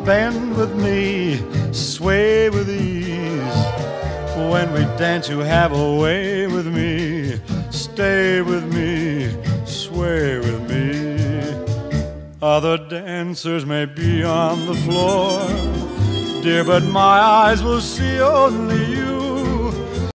Bend with me, sway with ease. When we dance you have a way with me. Stay with me, sway with me. Other dancers may be on the floor, dear, but my eyes will see only you.